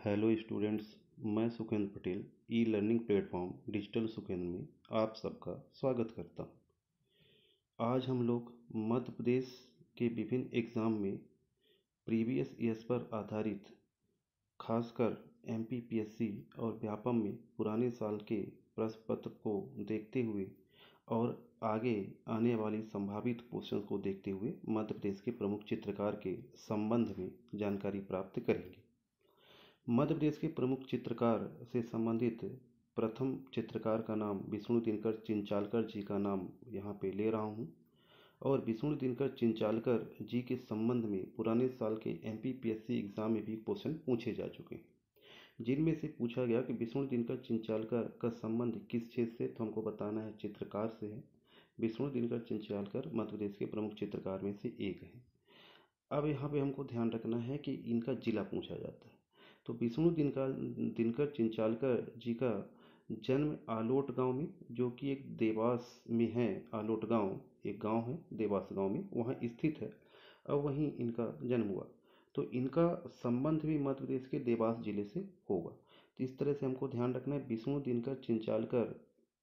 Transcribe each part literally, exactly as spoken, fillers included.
Hello students, मैं Sukhendra Patel e learning platform digital Sukhendra में आप सबका स्वागत करता हूँ। आज हम लोग मध्य प्रदेश के विभिन्न एग्ज़ाम में प्रीवियस ईयर्स पर आधारित खासकर M P P S C और व्यापम में पुराने साल के प्रश्न पत्र को देखते हुए और आगे आने वाली संभावित क्वेश्चन को देखते हुए मध्य प्रदेश के प्रमुख चित्रकार के संबंध में जानकारी प्राप्त करेंगे। मध्य प्रदेश के प्रमुख चित्रकार से संबंधित प्रथम चित्रकार का नाम विष्णु दिनकर चिंचालकर जी का नाम यहाँ पे ले रहा हूँ और विष्णु दिनकर चिंचालकर जी के संबंध में पुराने साल के M P P S C exam में भी क्वेश्चन पूछे जा चुके हैं, जिनमें से पूछा गया कि विष्णु दिनकर चिंचालकर का संबंध किस चीज़ से, तो हमको बताना है चित्रकार से है। विष्णु दिनकर चिंचालकर मध्य प्रदेश के प्रमुख चित्रकार में से एक है। अब यहाँ पे हमको ध्यान रखना है कि इनका जिला पूछा जाता है। तो विष्णु दिनकर दिनकर चिंचालकर जी का जन्म आलोट गांव में, जो कि एक देवास में है। आलोट गांव एक गांव है देवास गांव में, वहाँ स्थित है और वहीं इनका जन्म हुआ। तो इनका संबंध भी मध्य प्रदेश के देवास जिले से होगा। तो इस तरह से हमको ध्यान रखना है विष्णु दिनकर चिंचालकर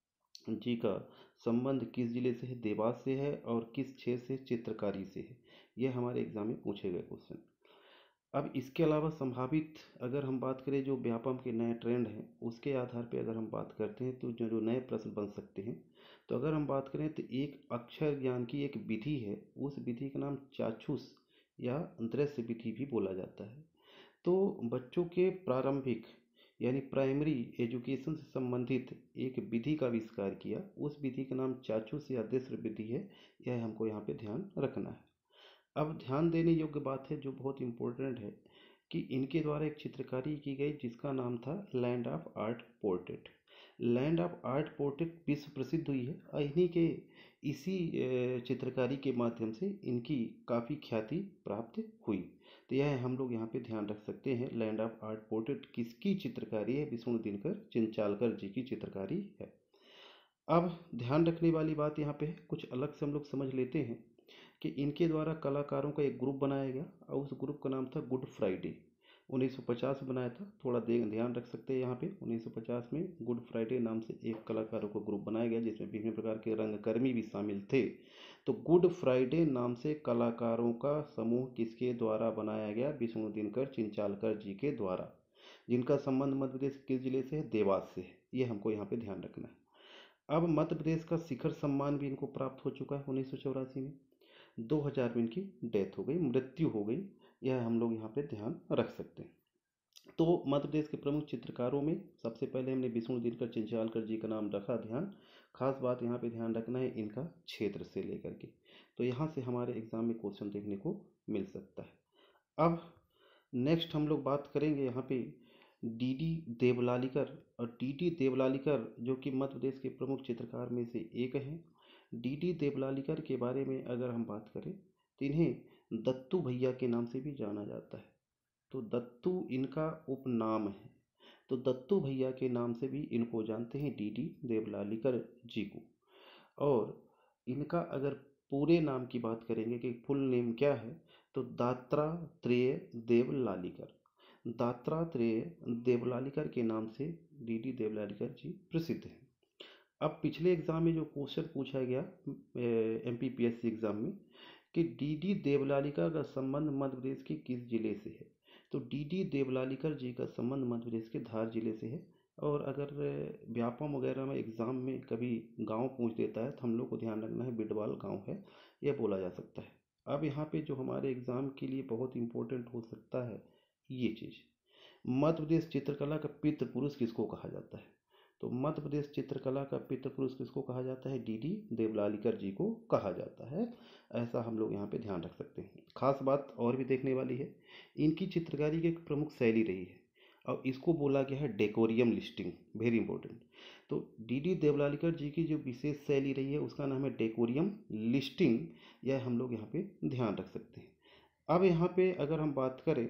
जी का संबंध किस जिले से है, देवास से है, और किस क्षेत्र से, चित्रकारी से है। यह हमारे एग्जाम में पूछे गए क्वेश्चन। अब इसके अलावा संभावित अगर हम बात करें जो व्यापम के नए ट्रेंड हैं उसके आधार पे अगर हम बात करते हैं तो जो जो नए प्रश्न बन सकते हैं, तो अगर हम बात करें तो एक अक्षर ज्ञान की एक विधि है, उस विधि का नाम चाक्षुष या दृश्य विधि भी बोला जाता है। तो बच्चों के प्रारंभिक यानी प्राइमरी एजुकेशन से संबंधित एक विधि का आविष्कार किया, उस विधि का नाम चाक्षुष या दृश्य विधि है। यह हमको यहाँ पे ध्यान रखना है। अब ध्यान देने योग्य बात है जो बहुत इम्पोर्टेंट है कि इनके द्वारा एक चित्रकारी की गई जिसका नाम था land of art portrait. Land of art portrait विश्व प्रसिद्ध हुई है और इन्हीं के इसी चित्रकारी के माध्यम से इनकी काफ़ी ख्याति प्राप्त हुई। तो यह हम लोग यहाँ पे ध्यान रख सकते हैं। लैंड ऑफ आर्ट पोर्ट्रेट किसकी चित्रकारी है? विष्णु दिनकर चिंचालकर जी की चित्रकारी है। अब ध्यान रखने वाली बात यहाँ पे है, कुछ अलग से हम लोग समझ लेते हैं कि इनके द्वारा कलाकारों का एक ग्रुप बनाया गया और उस ग्रुप का नाम था गुड फ्राइडे। उन्नीस सौ पचास में बनाया था, थोड़ा दे ध्यान रख सकते हैं यहाँ पे। उन्नीस सौ पचास में गुड फ्राइडे नाम से एक कलाकारों का ग्रुप बनाया गया जिसमें विभिन्न प्रकार के रंगकर्मी भी शामिल थे। तो गुड फ्राइडे नाम से कलाकारों का समूह किसके द्वारा बनाया गया? विष्णु दिनकर चिंचालकर जी के द्वारा, जिनका संबंध मध्य प्रदेश किस जिले से है? देवास से है। ये हमको यहाँ पे ध्यान रखना है। अब मध्य प्रदेश का शिखर सम्मान भी इनको प्राप्त हो चुका है उन्नीस सौ चौरासी में। दो हज़ार में इनकी डेथ हो गई, मृत्यु हो गई। यह हम लोग यहाँ पे ध्यान रख सकते हैं। तो मध्य प्रदेश के प्रमुख चित्रकारों में सबसे पहले हमने विष्णु दिनकर चिंचालकर जी का नाम रखा। ध्यान खास बात यहाँ पे ध्यान रखना है इनका क्षेत्र से लेकर के, तो यहाँ से हमारे एग्जाम में क्वेश्चन देखने को मिल सकता है। अब नेक्स्ट हम लोग बात करेंगे यहाँ पे डी डी देवलालीकर। और डी डी देवलालीकर जो कि मध्य प्रदेश के प्रमुख चित्रकार में से एक हैं। डी डी देवलालीकर के बारे में अगर हम बात करें तो इन्हें दत्तू भैया के नाम से भी जाना जाता है। तो दत्तू इनका उपनाम है, तो दत्तू भैया के नाम से भी इनको जानते हैं डी डी देवलालीकर जी को। और इनका अगर पूरे नाम की बात करेंगे कि फुल नेम क्या है, तो दात्रात्रेय देवलालीकर। दात्रात्रेय देवलालीकर के नाम से डी डी देवलालीकर जी प्रसिद्ध हैं। अब पिछले एग्जाम में जो क्वेश्चन पूछा गया M P P S C exam में कि डी डी देवलालीकर का संबंध मध्य प्रदेश के किस जिले से है, तो डी डी देवलालीकर जी का संबंध मध्य प्रदेश के धार जिले से है। और अगर व्यापम वगैरह में एग्ज़ाम में कभी गांव पूछ देता है तो हम लोग को ध्यान रखना है बिडवाल गांव है, यह बोला जा सकता है। अब यहाँ पे जो हमारे एग्ज़ाम के लिए बहुत इंपॉर्टेंट हो सकता है ये चीज़, मध्य प्रदेश चित्रकला का पितृ पुरुष किसको कहा जाता है? तो मध्य प्रदेश चित्रकला का पितृ पुरुष किसको कहा जाता है? डी डी देवलालीकर जी को कहा जाता है। ऐसा हम लोग यहाँ पे ध्यान रख सकते हैं। खास बात और भी देखने वाली है, इनकी चित्रकारी की एक प्रमुख शैली रही है और इसको बोला गया है डेकोरियम लिस्टिंग, वेरी इंपॉर्टेंट। तो डी डी देवलालीकर जी की जो विशेष शैली रही है उसका नाम है डेकोरियम लिस्टिंग। यह हम लोग यहाँ पे ध्यान रख सकते हैं। अब यहाँ पे अगर हम बात करें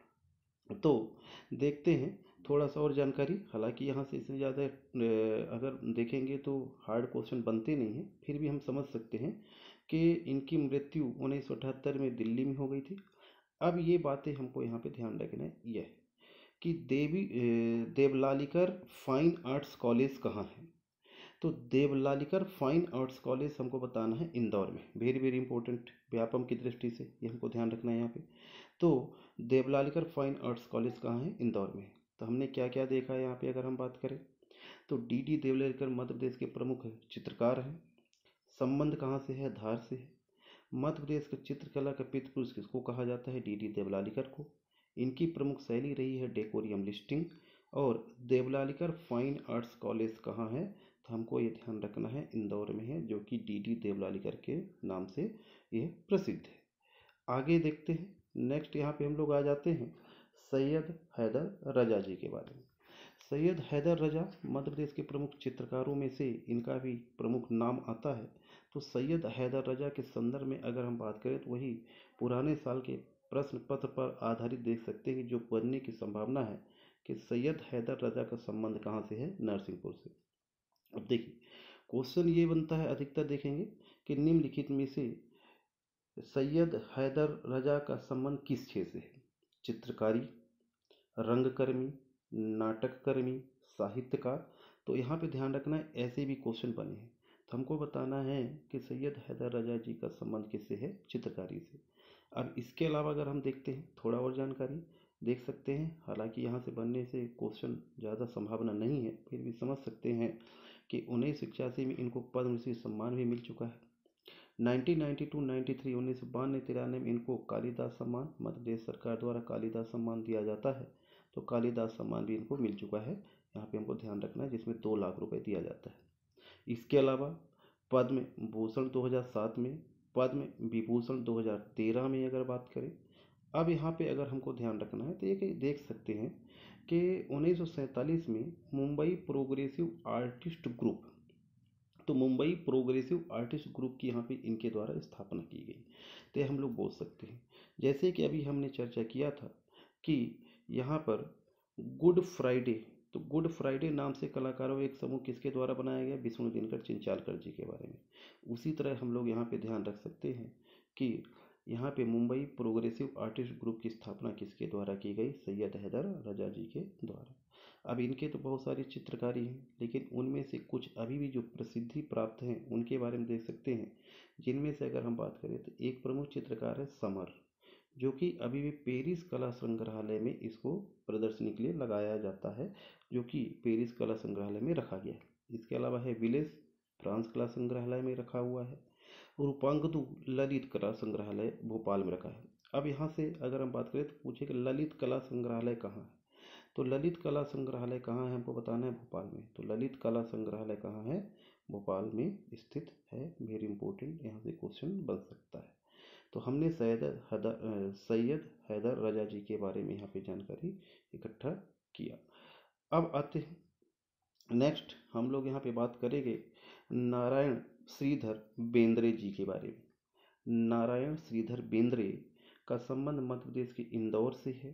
तो देखते हैं थोड़ा सा और जानकारी। हालांकि यहाँ से इससे ज़्यादा अगर देखेंगे तो हार्ड क्वेश्चन बनते नहीं हैं, फिर भी हम समझ सकते हैं कि इनकी मृत्यु उन्नीस सौ अठहत्तर में दिल्ली में हो गई थी। अब ये बातें हमको यहाँ पे ध्यान रखना है यह कि Devi Devlalikar fine arts college कहाँ है। तो देवलालीकर फाइन आर्ट्स कॉलेज हमको बताना है इंदौर में। वेरी वेरी इंपॉर्टेंट व्यापम की दृष्टि से ये हमको ध्यान रखना है यहाँ पे। तो देवलालीकर फाइन आर्ट्स कॉलेज कहाँ है, इंदौर में। तो हमने क्या क्या देखा है यहाँ पे अगर हम बात करें तो डी डी देवलालीकर मध्य प्रदेश के प्रमुख चित्रकार हैं। संबंध कहाँ से है, धार से है। मध्य प्रदेश के चित्रकला का पितृ पुरुष किसको कहा जाता है, डी डी देवलालीकर को। इनकी प्रमुख शैली रही है डेकोरियम लिस्टिंग। और देवलालीकर फाइन आर्ट्स कॉलेज कहाँ है, तो हमको ये ध्यान रखना है इंदौर में है, जो कि डी डी देवलालीकर के नाम से यह प्रसिद्ध है। आगे देखते हैं। नेक्स्ट यहाँ पे हम लोग आ जाते हैं सैयद हैदर रजा जी के बारे में। सैयद हैदर रजा मध्य प्रदेश के प्रमुख चित्रकारों में से इनका भी प्रमुख नाम आता है। तो सैयद हैदर रजा के संदर्भ में अगर हम बात करें तो वही पुराने साल के प्रश्न पत्र पर आधारित देख सकते हैं कि जो बनने की संभावना है कि सैयद हैदर रजा का संबंध कहाँ से है, नरसिंहपुर से। अब देखिए क्वेश्चन ये बनता है, अधिकतर देखेंगे कि निम्नलिखित में से सैयद हैदर रजा का संबंध किस क्षेत्र से है। चित्रकारी, रंगकर्मी, नाटककर्मी, साहित्यकार। तो यहाँ पे ध्यान रखना है ऐसे भी क्वेश्चन बने हैं। तो हमको बताना है कि सैयद हैदर रजा जी का संबंध किससे है, चित्रकारी से। अब इसके अलावा अगर हम देखते हैं थोड़ा और जानकारी देख सकते हैं, हालांकि यहाँ से बनने से क्वेश्चन ज़्यादा संभावना नहीं है, फिर भी समझ सकते हैं कि उन्नीस सौ इक्यासी में इनको पद्मश्री सम्मान भी मिल चुका है। Nineteen ninety two ninety three उन्नीस सौ बानवे तिरानवे में इनको कालिदास सम्मान, मध्य प्रदेश सरकार द्वारा कालिदास सम्मान दिया जाता है। तो कालिदास सम्मान भी इनको मिल चुका है, यहाँ पे हमको ध्यान रखना है, जिसमें दो लाख रुपए दिया जाता है। इसके अलावा पद्म भूषण दो हज़ार सात में, पद्म विभूषण दो हज़ार तेरह में अगर बात करें। अब यहाँ पे अगर हमको ध्यान रखना है तो ये देख सकते हैं कि उन्नीस सौ सैंतालीस में मुंबई प्रोग्रेसिव आर्टिस्ट ग्रुप, तो मुंबई प्रोग्रेसिव आर्टिस्ट ग्रुप की यहाँ पे इनके द्वारा स्थापना की गई। तो हम लोग बोल सकते हैं जैसे कि अभी हमने चर्चा किया था कि यहाँ पर गुड फ्राइडे, तो गुड फ्राइडे नाम से कलाकारों एक समूह किसके द्वारा बनाया गया, विष्णु दिनकर चिंचालकर जी के बारे में। उसी तरह हम लोग यहाँ पे ध्यान रख सकते हैं कि यहाँ पे मुंबई प्रोग्रेसिव आर्टिस्ट ग्रुप की स्थापना किसके द्वारा की गई, सैयद हैदर रजा जी के द्वारा। अब इनके तो बहुत सारी चित्रकारी हैं, लेकिन उनमें से कुछ अभी भी जो प्रसिद्धि प्राप्त हैं उनके बारे में देख सकते हैं। जिनमें से अगर हम बात करें तो एक प्रमुख चित्रकार है समर, जो कि अभी भी पेरिस कला संग्रहालय में इसको प्रदर्शनी के लिए लगाया जाता है, जो कि पेरिस कला संग्रहालय में रखा गया है। इसके अलावा है विलेस, फ्रांस कला संग्रहालय में रखा हुआ है। रूपांगदू ललित कला संग्रहालय भोपाल में रखा है। अब यहाँ से अगर हम बात करें तो पूछे कि ललित कला संग्रहालय कहाँ है, तो ललित कला संग्रहालय कहाँ है हमको बताना है, भोपाल में। तो ललित कला संग्रहालय कहाँ है, भोपाल में स्थित है। वेरी इंपॉर्टेंट, यहाँ से क्वेश्चन बन सकता है। तो हमने सैयद हैदर सैयद हैदर रजा जी के बारे में यहाँ पे जानकारी इकट्ठा किया। अब आते हैं नेक्स्ट, हम लोग यहाँ पे बात करेंगे नारायण श्रीधर बेंद्रे जी के बारे में। नारायण श्रीधर बेंद्रे का संबंध मध्य प्रदेश के इंदौर से है।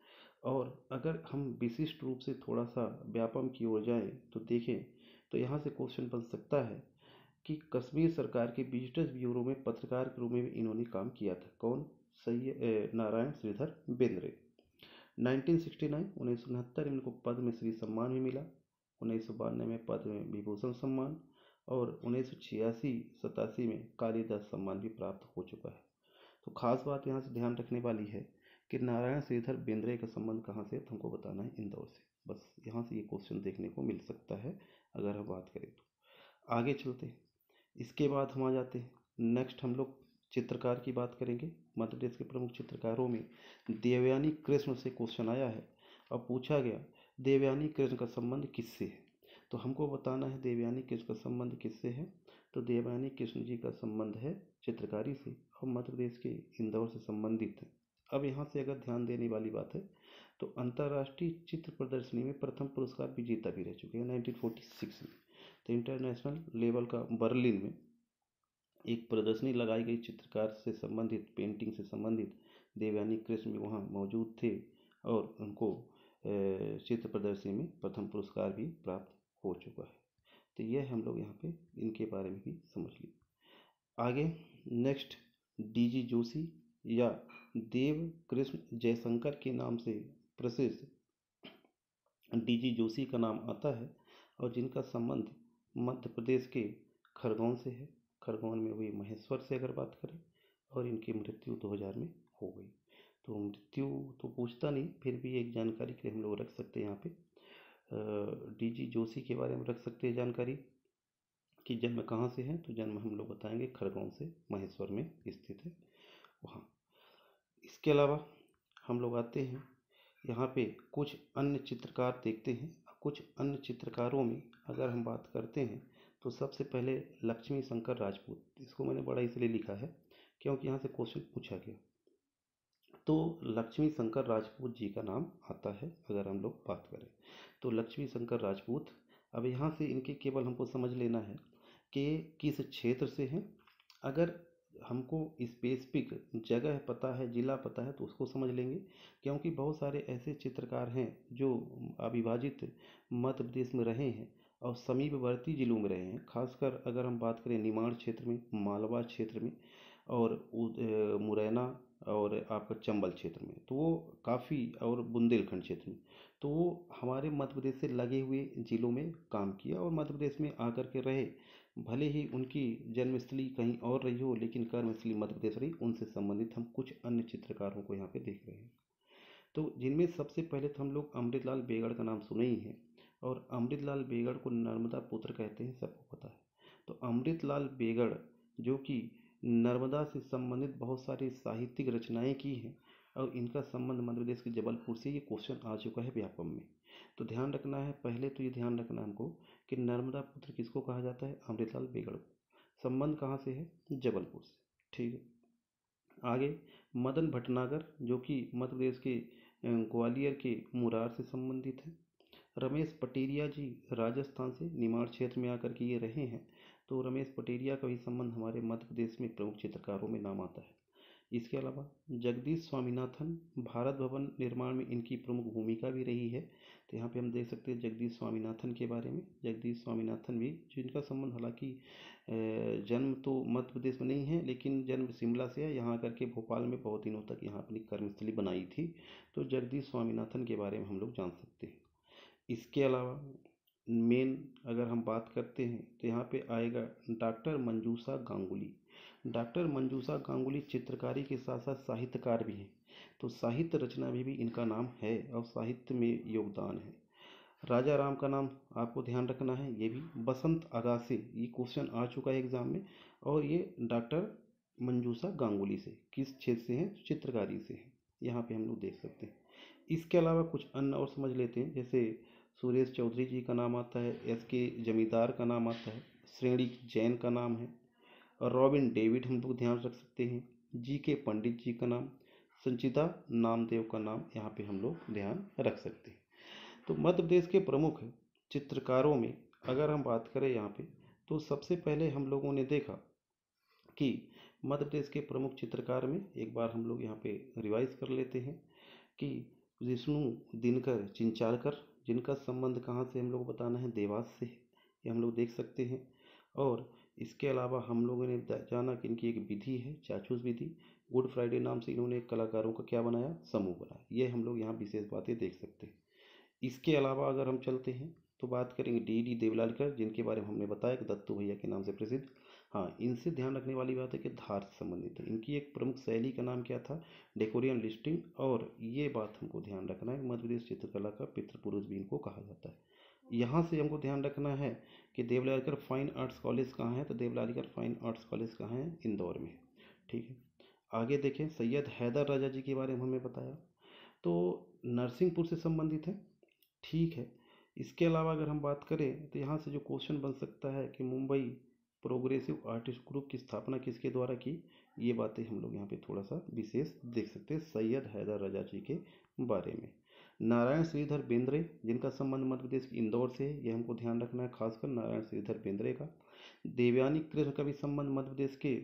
और अगर हम विशिष्ट रूप से थोड़ा सा व्यापम की ओर जाएं तो देखें तो यहाँ से क्वेश्चन बन सकता है कि कश्मीर सरकार के विजिटर्स ब्यूरो में पत्रकार के रूप में भी इन्होंने काम किया था। कौन, Syed Narayan Shridhar Bendre. Nineteen sixty nine उन्नीस सौ उनहत्तर में इनको पद्मश्री सम्मान भी मिला। उन्नीस सौ बानवे में पद्म विभूषण सम्मान, और उन्नीस सौ छियासी सतासी में कालिदास सम्मान भी प्राप्त हो चुका है। तो खास बात यहाँ से ध्यान रखने वाली है कि नारायण श्रीधर बेंद्रे का संबंध कहाँ से, तो हमको बताना है इंदौर से। बस यहाँ से ये क्वेश्चन देखने को मिल सकता है अगर हम बात करें तो। आगे चलते हैं। इसके बाद हम आ जाते हैं नेक्स्ट, हम लोग चित्रकार की बात करेंगे। मध्य प्रदेश के प्रमुख चित्रकारों में देवयानी कृष्ण से क्वेश्चन आया है और पूछा गया देवयानी कृष्ण का संबंध किससे है। तो हमको बताना है देवयानी कृष्ण का संबंध किससे है। तो देवयानी कृष्ण जी का संबंध है चित्रकारी से और मध्य प्रदेश के इंदौर से संबंधित है। अब यहाँ से अगर ध्यान देने वाली बात है तो अंतर्राष्ट्रीय चित्र प्रदर्शनी में प्रथम पुरस्कार विजेता भी रह चुके हैं नाइनटीन फोर्टी सिक्स में। तो इंटरनेशनल लेवल का बर्लिन में एक प्रदर्शनी लगाई गई चित्रकार से संबंधित, पेंटिंग से संबंधित। देवयानी कृष्ण भी वहाँ मौजूद थे और उनको चित्र प्रदर्शनी में प्रथम पुरस्कार भी प्राप्त हो चुका है। तो यह हम लोग यहाँ पे इनके बारे में भी समझ लिए। आगे नेक्स्ट, डीजी जोशी या देव कृष्ण जयशंकर के नाम से प्रसिद्ध डीजी जोशी का नाम आता है और जिनका संबंध मध्य प्रदेश के खरगोन से है। खरगोन में हुई महेश्वर से अगर बात करें, और इनकी मृत्यु दो हज़ार में हो गई। तो मृत्यु तो पूछता नहीं, फिर भी एक जानकारी के लिए हम लोग रख सकते हैं यहाँ पे डीजी जोशी के बारे में रख सकते हैं जानकारी कि जन्म कहाँ से है। तो जन्म हम लोग बताएंगे खरगोन से, महेश्वर में स्थित है वहाँ। इसके अलावा हम लोग आते हैं यहाँ पे कुछ अन्य चित्रकार देखते हैं। कुछ अन्य चित्रकारों में अगर हम बात करते हैं तो सबसे पहले लक्ष्मी शंकर राजपूत। इसको मैंने बड़ा इसलिए लिखा है क्योंकि यहाँ से क्वेश्चन पूछा गया। तो लक्ष्मी शंकर राजपूत जी का नाम आता है अगर हम लोग बात करें तो लक्ष्मी शंकर राजपूत। अब यहाँ से इनके केवल हमको समझ लेना है कि किस क्षेत्र से हैं। अगर हमको स्पेसिफिक जगह पता है, जिला पता है, तो उसको समझ लेंगे, क्योंकि बहुत सारे ऐसे चित्रकार हैं जो अविभाजित मध्य प्रदेश में रहे हैं और समीपवर्ती जिलों में रहे हैं। खासकर अगर हम बात करें निमाड़ क्षेत्र में, मालवा क्षेत्र में और मुरैना और आपका चंबल क्षेत्र में, तो वो काफ़ी, और बुंदेलखंड क्षेत्र में, तो वो हमारे मध्य प्रदेश से लगे हुए ज़िलों में काम किया और मध्य प्रदेश में आकर के रहे। भले ही उनकी जन्मस्थली कहीं और रही हो, लेकिन कर्मस्थली मध्य प्रदेश रही। उनसे संबंधित हम कुछ अन्य चित्रकारों को यहाँ पे देख रहे हैं। तो जिनमें सबसे पहले तो हम लोग अमृतलाल बेगड़ का नाम सुने ही है, और अमृतलाल बेगड़ को नर्मदा पुत्र कहते हैं, सबको पता है। तो अमृतलाल बेगड़ जो कि नर्मदा से संबंधित बहुत सारी साहित्यिक रचनाएं की हैं, और इनका संबंध मध्य प्रदेश के जबलपुर से। ये क्वेश्चन आ चुका है व्यापम में, तो ध्यान रखना है। पहले तो ये ध्यान रखना है हमको कि नर्मदा पुत्र किसको कहा जाता है, अमृतलाल बेगड़ को। संबंध कहाँ से है, जबलपुर से, ठीक है। आगे मदन भटनागर जो कि मध्य प्रदेश के ग्वालियर के मुरार से संबंधित है। रमेश पटेरिया जी राजस्थान से निमाड़ क्षेत्र में आकर के ये रहे हैं, तो रमेश पटेरिया का भी संबंध हमारे मध्य प्रदेश में प्रमुख चित्रकारों में नाम आता है। इसके अलावा जगदीश स्वामीनाथन, भारत भवन निर्माण में इनकी प्रमुख भूमिका भी रही है। तो यहाँ पे हम देख सकते हैं जगदीश स्वामीनाथन के बारे में। जगदीश स्वामीनाथन भी, जिनका संबंध हालांकि जन्म तो मध्य प्रदेश में नहीं है, लेकिन जन्म शिमला से है। यहाँ आकर के भोपाल में बहुत दिनों तक यहाँ अपनी कर्मस्थली बनाई थी। तो जगदीश स्वामीनाथन के बारे में हम लोग जान सकते हैं। इसके अलावा मेन अगर हम बात करते हैं तो यहाँ पे आएगा डॉक्टर मंजूषा गांगुली। डॉक्टर मंजूषा गांगुली चित्रकारी के साथ साथ साहित्यकार भी हैं, तो साहित्य रचना में भी इनका नाम है और साहित्य में योगदान है। राजा राम का नाम आपको ध्यान रखना है, ये भी बसंत अगासी, ये क्वेश्चन आ चुका है एग्जाम में। और ये डॉक्टर मंजूषा गांगुली से किस क्षेत्र से हैं, चित्रकारी से हैं, यहाँ पे हम लोग देख सकते हैं। इसके अलावा कुछ अन्य और समझ लेते हैं, जैसे सुरेश चौधरी जी का नाम आता है, एस के जमींदार का नाम आता है, श्रेणी जैन का नाम है, और रॉबिन डेविड हम लोग ध्यान रख सकते हैं, जी के पंडित जी का नाम, संचिता नामदेव का नाम यहाँ पे हम लोग ध्यान रख सकते हैं। तो मध्य प्रदेश के प्रमुख चित्रकारों में अगर हम बात करें यहाँ पे, तो सबसे पहले हम लोगों ने देखा कि मध्य प्रदेश के प्रमुख चित्रकार में एक बार हम लोग यहाँ पे रिवाइज कर लेते हैं कि विष्णु दिनकर चिंचालकर, जिनका संबंध कहाँ से हम लोग बताना है, देवास से, ये हम लोग देख सकते हैं। और इसके अलावा हम लोगों ने जाना कि इनकी एक विधि है, चाचूस विधि। गुड फ्राइडे नाम से इन्होंने कलाकारों का क्या बनाया, समूह बनाया। ये हम लोग यहाँ विशेष बातें देख सकते हैं। इसके अलावा अगर हम चलते हैं तो बात करेंगे डी डी देवलालीकर, जिनके बारे में हमने बताया कि दत्तू भैया के नाम से प्रसिद्ध। हाँ, इनसे ध्यान रखने वाली बात है कि धार से संबंधित है। इनकी एक प्रमुख शैली का नाम क्या था, डेकोरियन लिस्टिंग। और ये बात हमको ध्यान रखना है, मध्य प्रदेश चित्रकला का पितृपुरुष भी इनको कहा जाता है। यहाँ से हमको ध्यान रखना है कि देवलालीकर फाइन आर्ट्स कॉलेज कहाँ है, तो देवलालीकर फाइन आर्ट्स कॉलेज कहाँ है, इंदौर में, ठीक है। आगे देखें, सैयद हैदर राजा जी के बारे में हमें बताया, तो नरसिंहपुर से संबंधित है, ठीक है। इसके अलावा अगर हम बात करें तो यहाँ से जो क्वेश्चन बन सकता है कि मुंबई प्रोग्रेसिव आर्टिस्ट ग्रुप की स्थापना किसके द्वारा की, ये बातें हम लोग यहाँ पे थोड़ा सा विशेष देख सकते हैं सैयद हैदर राजा जी के बारे में। नारायण श्रीधर बेंद्रे, जिनका संबंध मध्य प्रदेश के इंदौर से है, ये हमको ध्यान रखना है, खासकर नारायण श्रीधर बेंद्रे का। देवयानी कृष्ण का भी संबंध मध्य प्रदेश के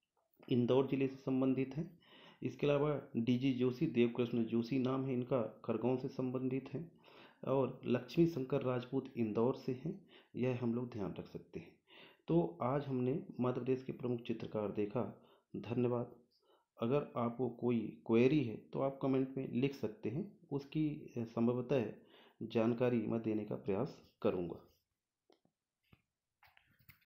इंदौर जिले से संबंधित है। इसके अलावा डीजी जोशी, देवकृष्ण जोशी नाम है इनका, खरगोन से संबंधित है। और लक्ष्मी शंकर राजपूत इंदौर से हैं, यह हम लोग ध्यान रख सकते हैं। तो आज हमने मध्य प्रदेश के प्रमुख चित्रकार देखा। धन्यवाद। अगर आपको कोई क्वेरी है तो आप कमेंट में लिख सकते हैं, उसकी संभवतः जानकारी मैं देने का प्रयास करूँगा।